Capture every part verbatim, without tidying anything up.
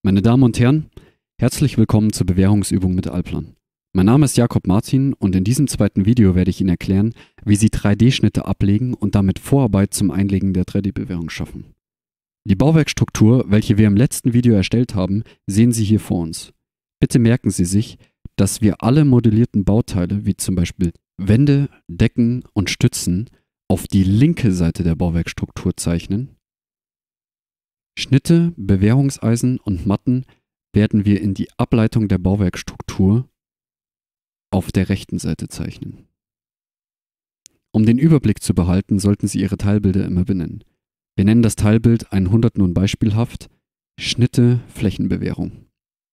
Meine Damen und Herren, herzlich willkommen zur Bewährungsübung mit Allplan. Mein Name ist Jakob Martin und in diesem zweiten Video werde ich Ihnen erklären, wie Sie drei D-Schnitte ablegen und damit Vorarbeit zum Einlegen der drei D-Bewährung schaffen. Die Bauwerkstruktur, welche wir im letzten Video erstellt haben, sehen Sie hier vor uns. Bitte merken Sie sich, dass wir alle modellierten Bauteile, wie zum Beispiel Wände, Decken und Stützen, auf die linke Seite der Bauwerkstruktur zeichnen. Schnitte, Bewährungseisen und Matten werden wir in die Ableitung der Bauwerkstruktur auf der rechten Seite zeichnen. Um den Überblick zu behalten, sollten Sie Ihre Teilbilder immer benennen. Wir nennen das Teilbild hundert nun beispielhaft Schnitte Flächenbewährung.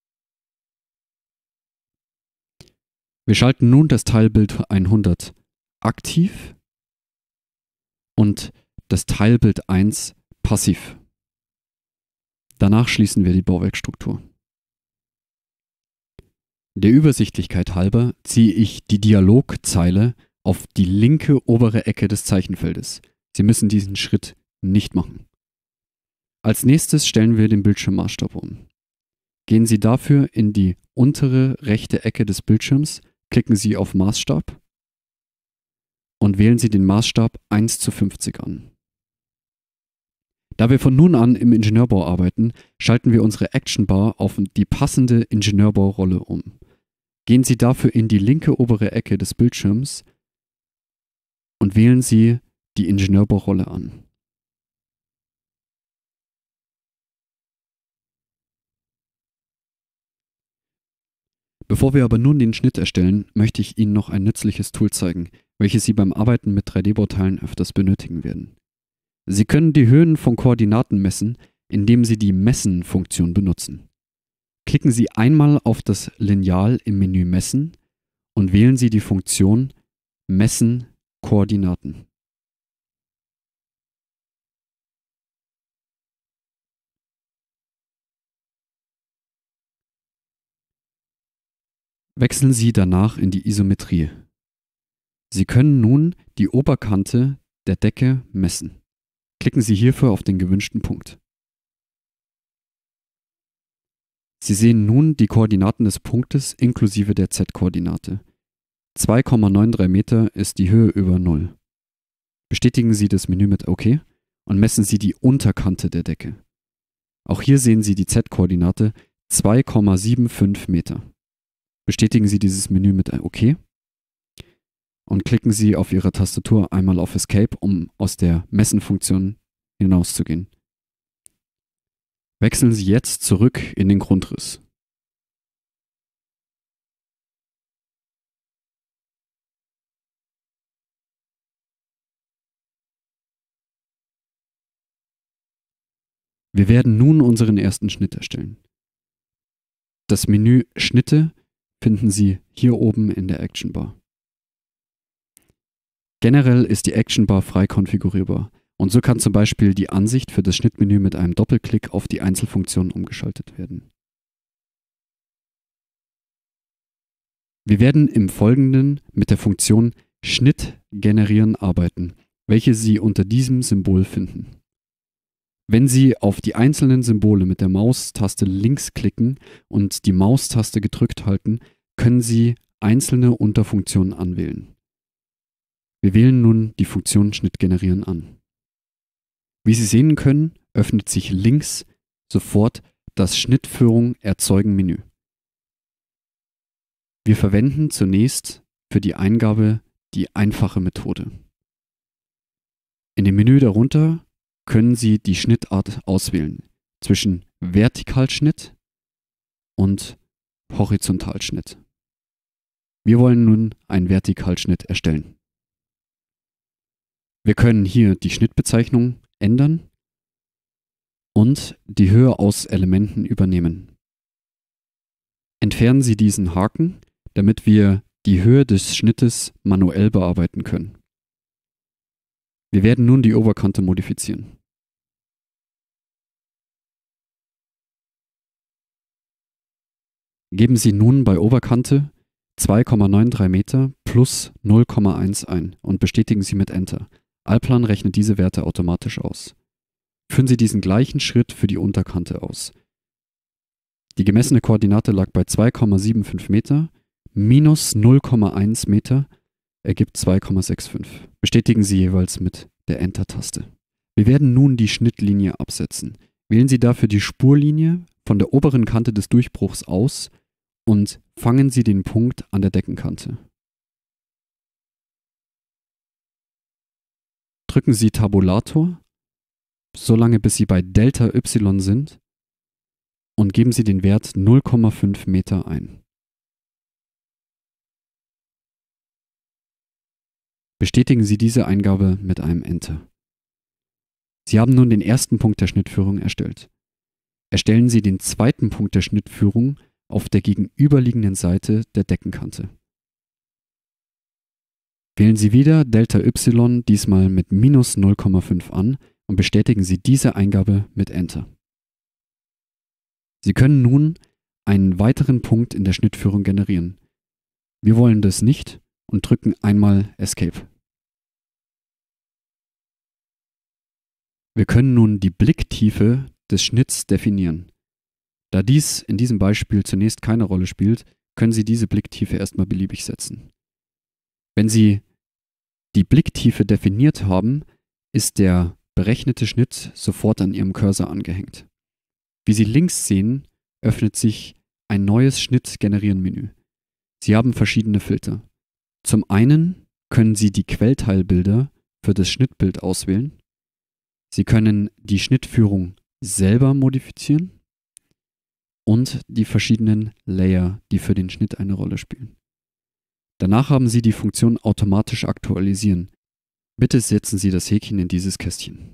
Wir schalten nun das Teilbild hundert aktiv und das Teilbild eins passiv. Danach schließen wir die Bauwerkstruktur. Der Übersichtlichkeit halber ziehe ich die Dialogzeile auf die linke obere Ecke des Zeichenfeldes. Sie müssen diesen Schritt nicht machen. Als nächstes stellen wir den Bildschirmmaßstab um. Gehen Sie dafür in die untere rechte Ecke des Bildschirms, klicken Sie auf Maßstab und wählen Sie den Maßstab eins zu fünfzig an. Da wir von nun an im Ingenieurbau arbeiten, schalten wir unsere Actionbar auf die passende Ingenieurbaurolle um. Gehen Sie dafür in die linke obere Ecke des Bildschirms und wählen Sie die Ingenieurbaurolle an. Bevor wir aber nun den Schnitt erstellen, möchte ich Ihnen noch ein nützliches Tool zeigen, welches Sie beim Arbeiten mit drei D-Bauteilen öfters benötigen werden. Sie können die Höhen von Koordinaten messen, indem Sie die Messen-Funktion benutzen. Klicken Sie einmal auf das Lineal im Menü Messen und wählen Sie die Funktion Messen Koordinaten. Wechseln Sie danach in die Isometrie. Sie können nun die Oberkante der Decke messen. Klicken Sie hierfür auf den gewünschten Punkt. Sie sehen nun die Koordinaten des Punktes inklusive der Z-Koordinate. zwei Komma drei neun Meter ist die Höhe über null. Bestätigen Sie das Menü mit OK und messen Sie die Unterkante der Decke. Auch hier sehen Sie die Z-Koordinate zwei Komma fünfundsiebzig Meter. Bestätigen Sie dieses Menü mit OK und klicken Sie auf Ihrer Tastatur einmal auf Escape, um aus der Messen-Funktion hinauszugehen. Wechseln Sie jetzt zurück in den Grundriss. Wir werden nun unseren ersten Schnitt erstellen. Das Menü Schnitte finden Sie hier oben in der Actionbar. Generell ist die Actionbar frei konfigurierbar und so kann zum Beispiel die Ansicht für das Schnittmenü mit einem Doppelklick auf die Einzelfunktionen umgeschaltet werden. Wir werden im Folgenden mit der Funktion Schnitt generieren arbeiten, welche Sie unter diesem Symbol finden. Wenn Sie auf die einzelnen Symbole mit der Maustaste links klicken und die Maustaste gedrückt halten, können Sie einzelne Unterfunktionen anwählen. Wir wählen nun die Funktion Schnitt generieren an. Wie Sie sehen können, öffnet sich links sofort das Schnittführung erzeugen Menü. Wir verwenden zunächst für die Eingabe die einfache Methode. In dem Menü darunter können Sie die Schnittart auswählen zwischen Vertikalschnitt und Horizontalschnitt. Wir wollen nun einen Vertikalschnitt erstellen. Wir können hier die Schnittbezeichnung ändern und die Höhe aus Elementen übernehmen. Entfernen Sie diesen Haken, damit wir die Höhe des Schnittes manuell bearbeiten können. Wir werden nun die Oberkante modifizieren. Geben Sie nun bei Oberkante zwei Komma drei neun Meter plus null Komma eins ein und bestätigen Sie mit Enter. Allplan rechnet diese Werte automatisch aus. Führen Sie diesen gleichen Schritt für die Unterkante aus. Die gemessene Koordinate lag bei zwei Komma fünfundsiebzig Meter, minus null Komma eins Meter ergibt zwei Komma fünfundsechzig. Bestätigen Sie jeweils mit der Enter-Taste. Wir werden nun die Schnittlinie absetzen. Wählen Sie dafür die Spurlinie von der oberen Kante des Durchbruchs aus und fangen Sie den Punkt an der Deckenkante. Drücken Sie Tabulator, solange bis Sie bei Delta Y sind, und geben Sie den Wert null Komma fünf Meter ein. Bestätigen Sie diese Eingabe mit einem Enter. Sie haben nun den ersten Punkt der Schnittführung erstellt. Erstellen Sie den zweiten Punkt der Schnittführung auf der gegenüberliegenden Seite der Deckenkante. Wählen Sie wieder Delta Y, diesmal mit minus null Komma fünf an, und bestätigen Sie diese Eingabe mit Enter. Sie können nun einen weiteren Punkt in der Schnittführung generieren. Wir wollen das nicht und drücken einmal Escape. Wir können nun die Blicktiefe des Schnitts definieren. Da dies in diesem Beispiel zunächst keine Rolle spielt, können Sie diese Blicktiefe erstmal beliebig setzen. Wenn Sie die Blicktiefe definiert haben, ist der berechnete Schnitt sofort an Ihrem Cursor angehängt. Wie Sie links sehen, öffnet sich ein neues Schnitt-Generieren-Menü. Sie haben verschiedene Filter. Zum einen können Sie die Quellteilbilder für das Schnittbild auswählen. Sie können die Schnittführung selber modifizieren und die verschiedenen Layer, die für den Schnitt eine Rolle spielen. Danach haben Sie die Funktion automatisch aktualisieren. Bitte setzen Sie das Häkchen in dieses Kästchen.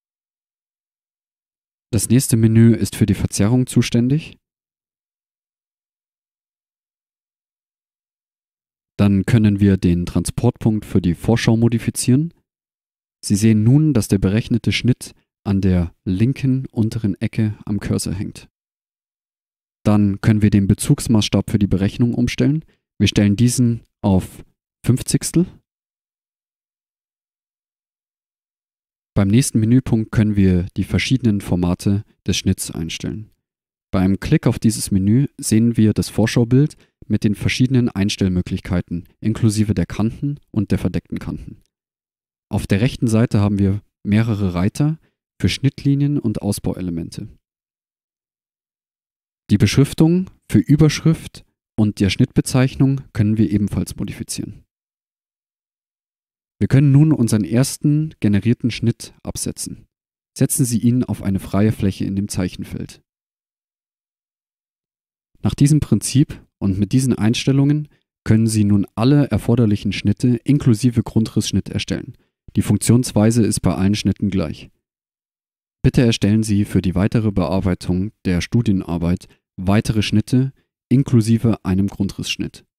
Das nächste Menü ist für die Verzerrung zuständig. Dann können wir den Transportpunkt für die Vorschau modifizieren. Sie sehen nun, dass der berechnete Schnitt an der linken unteren Ecke am Cursor hängt. Dann können wir den Bezugsmaßstab für die Berechnung umstellen. Wir stellen diesen auf Fünfzigstel. Beim nächsten Menüpunkt können wir die verschiedenen Formate des Schnitts einstellen. Bei einem Klick auf dieses Menü sehen wir das Vorschaubild mit den verschiedenen Einstellmöglichkeiten, inklusive der Kanten und der verdeckten Kanten. Auf der rechten Seite haben wir mehrere Reiter für Schnittlinien und Ausbauelemente. Die Beschriftung für Überschrift und der Schnittbezeichnung können wir ebenfalls modifizieren. Wir können nun unseren ersten generierten Schnitt absetzen. Setzen Sie ihn auf eine freie Fläche in dem Zeichenfeld. Nach diesem Prinzip und mit diesen Einstellungen können Sie nun alle erforderlichen Schnitte inklusive Grundrissschnitt erstellen. Die Funktionsweise ist bei allen Schnitten gleich. Bitte erstellen Sie für die weitere Bearbeitung der Studienarbeit weitere Schnitte inklusive einem Grundrissschnitt.